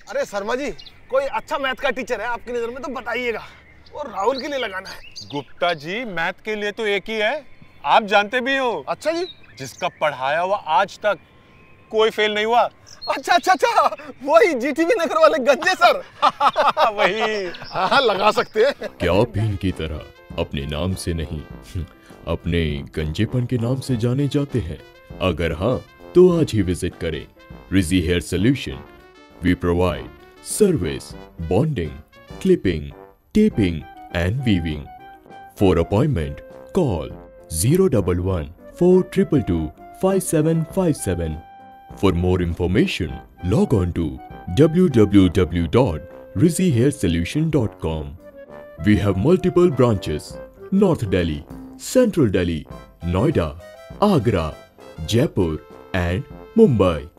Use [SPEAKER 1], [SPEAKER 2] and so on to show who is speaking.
[SPEAKER 1] अरे शर्मा जी, कोई अच्छा मैथ का टीचर है आपकी नजर में तो बताइएगा, और राहुल के लिए लगाना है।
[SPEAKER 2] गुप्ता जी, मैथ के लिए तो एक ही है, आप जानते भी हो।
[SPEAKER 1] अच्छा जी।
[SPEAKER 2] जिसका पढ़ाया हुआ आज तक कोई फेल नहीं हुआ।
[SPEAKER 1] अच्छा अच्छा अच्छा, वही जीटीवी नगर वाले गंजे सर।
[SPEAKER 2] वही।
[SPEAKER 1] हाँ, लगा सकते हैं।
[SPEAKER 3] क्या आप भी इनकी तरह अपने नाम से नहीं अपने गंजेपन के नाम से जाने जाते हैं? अगर हाँ, तो आज ही विजिट करें रिजी hair solution. We provide service, bonding, clipping, taping and weaving. For appointment call 011-422-5757. For more information, log on to www.rizihairsolution.com. We have multiple branches: North Delhi, Central Delhi, Noida, Agra, Jaipur and Mumbai.